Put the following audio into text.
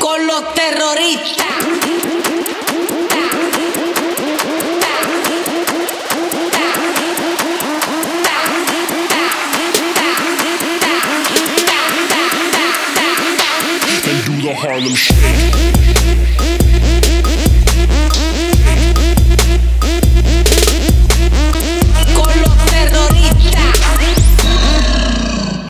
con los terroristas. And do the Harlem Shake.